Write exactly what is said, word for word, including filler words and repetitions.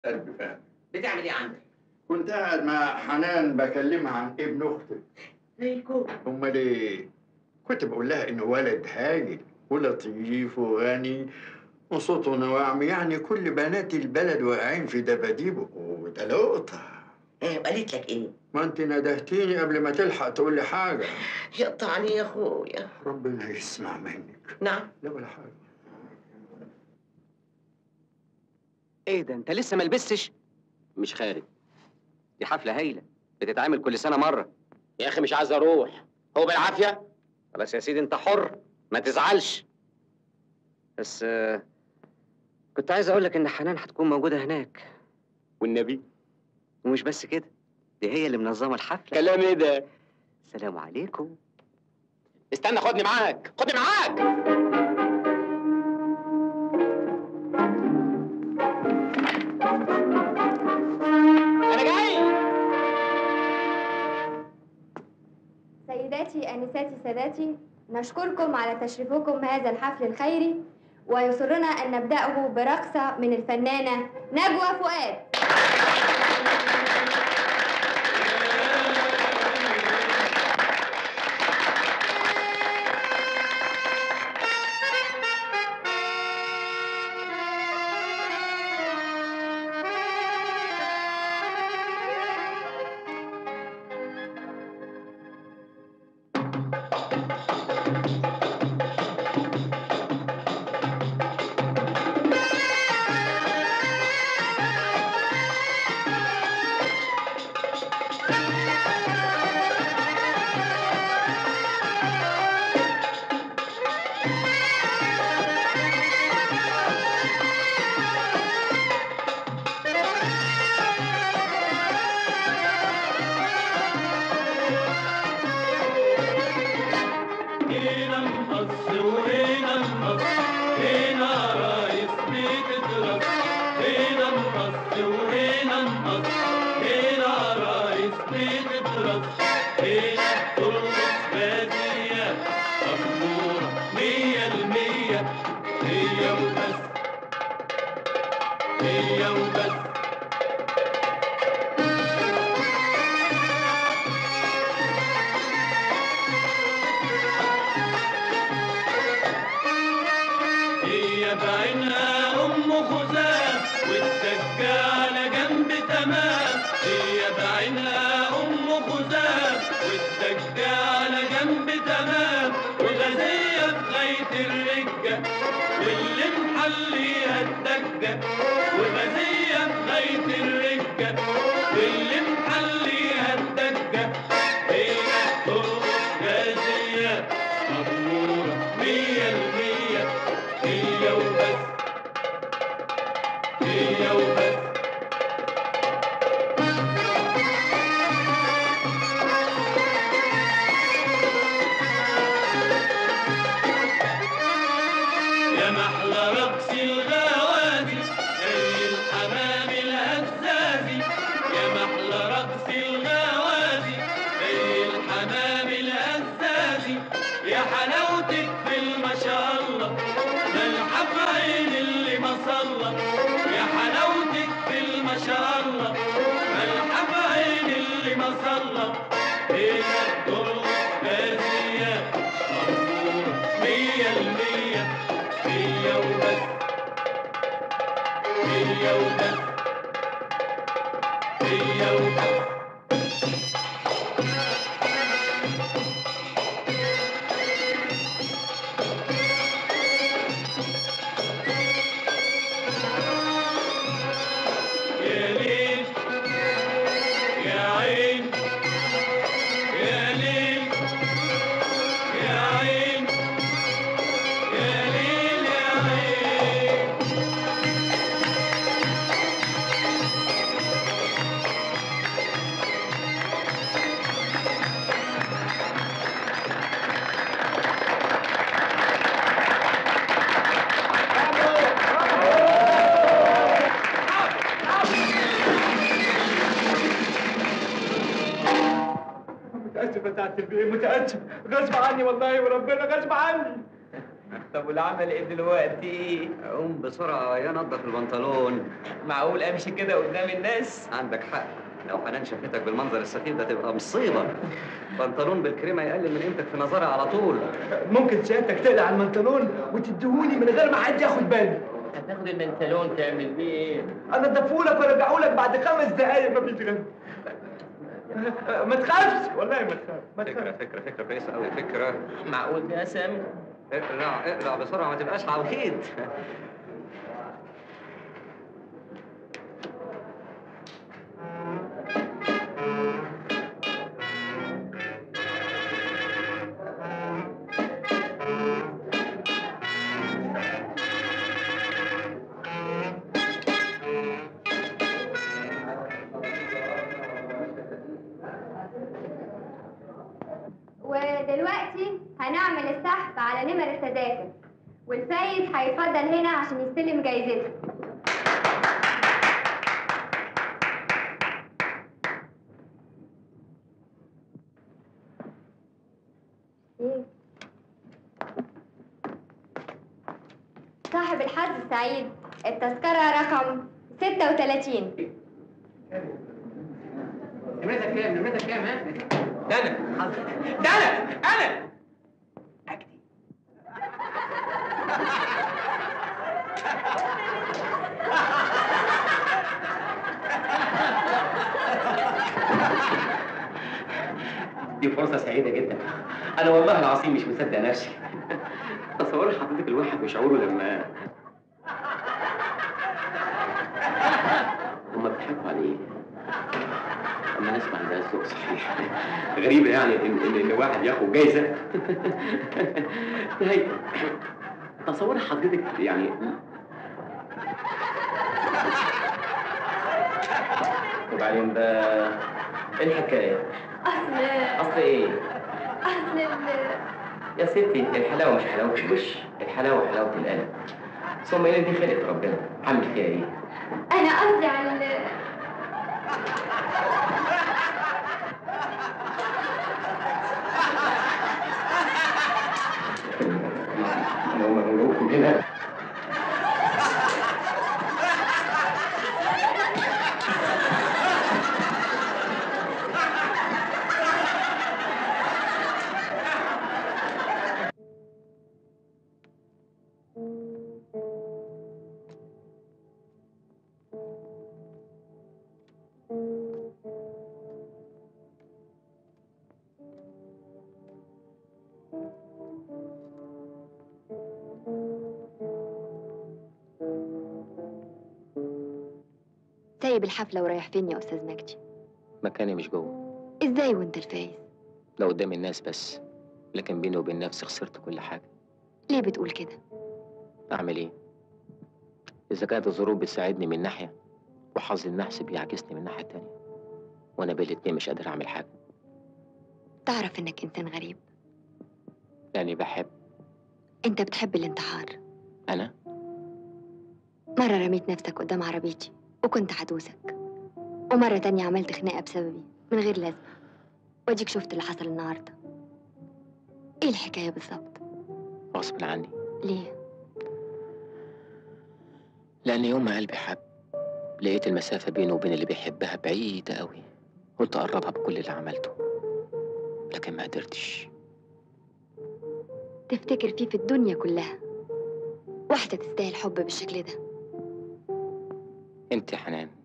قلبي فاهم. بتعمل ايه عندك؟ كنت قاعد مع حنان بكلمها عن ابن اختك. زيكم. امال ايه؟ كنت بقول لها انه ولد هايل ولطيف وغني وصوته نواعم، يعني كل بنات البلد واقعين في دباديبه، وده لقطه. ايه وقالت لك ايه؟ ما انت ندهتيني قبل ما تلحق تقول لي حاجه. يقطعني يا اخويا. ربنا يسمع منك. نعم. لا ولا حاجه. ايه ده انت لسه ما لبستش؟ مش خارج. دي حفله هايله بتتعمل كل سنه مره. يا اخي مش عايز اروح، هو بالعافيه. خلاص يا سيدي انت حر، ما تزعلش. بس آه، كنت عايز اقول لك ان حنان هتكون موجوده هناك. والنبي. ومش بس كده، دي هي اللي منظمه الحفله. كلام ايه ده؟ السلام عليكم. استنى، خدني معاك، خدني معاك. انا جاي. سيداتي انساتي ساداتي، نشكركم على تشريفكم هذا الحفل الخيري، ويسرنا ان نبداه برقصه من الفنانه نجوى فؤاد. متأسف يا سعادة البيه، متأسف، غصب عني والله وربنا غصب عني. طب والعمل ايه دلوقتي؟ قوم بسرعة يا نضف البنطلون. معقول امشي كده قدام الناس؟ عندك حق، لو حنان شافتك بالمنظر السخيف ده تبقى مصيبة. بنطلون بالكريمة يقلل من قيمتك في نظرها على طول. ممكن سيادتك تقلع البنطلون وتديهوني من غير ما حد ياخد باله. هتاخد البنطلون تعمل بيه ايه؟ انضفهولك وارجعهولك بعد خمس دقايق مفيش غير. ما تخافش والله ما تخاف. فكرة فكرة فكرة كويسة أوي فكرة. معقول ده يا سامي؟ اقلع اقلع بسرعة ما تبقاش عويد. ودلوقتي هنعمل السحب على نمر التذاكر، والفايز هيتفضل هنا عشان يستلم جايزته. ايه؟ صاحب الحظ السعيد التذكرة رقم ستة وثلاثين. نمرتك كام؟ نمرتك كام ها؟ ده انا ده انا انا دي فرصة سعيدة جدا. أنا والله العظيم مش مصدق نفسي. تصوري حضرتك الواحد وشعوره لما هما بيضحكوا عليه. أما ناس ما عندهاش ذوق صحيح. غريبة يعني إن إن, إن واحد ياخد جايزة. هي تصوري حضرتك يعني وبعدين ده إيه الحكاية؟ أصل أصل إيه؟ أصل ال... يا ستي الحلاوة مش حلاوة الوش، الحلاوة حلاوة القلب. ثم إيه دي خلقة ربنا، عامل فيها إيه؟ أنا قصدي على ال... هم ملوك كلنا. سايب الحفلة ورايح فين يا أستاذ مجدي؟ مكاني مش جوه. إزاي وأنت الفايز؟ لو قدام الناس بس، لكن بيني وبين نفسي خسرت كل حاجة. ليه بتقول كده؟ أعمل إيه؟ إذا كانت الظروف بتساعدني من ناحية وحظ النحس بيعكسني من الناحية التانية، وأنا بين الاتنين مش قادر أعمل حاجة. تعرف إنك إنسان غريب. يعني بحب. أنت بتحب الانتحار. أنا؟ مرة رميت نفسك قدام عربيتي وكنت هدوسك، ومرة تانية عملت خناقة بسببي من غير لازمة، وأديك شفت اللي حصل النهاردة. إيه الحكاية بالظبط؟ غصب عني. ليه؟ لأن يوم ما قلبي حب لقيت المسافة بينه وبين اللي بيحبها بعيدة قوي. قلت أقربها بكل اللي عملته، لكن ما قدرتش. تفتكر فيه في الدنيا كلها واحدة تستاهل حب بالشكل ده؟ انت يا حنان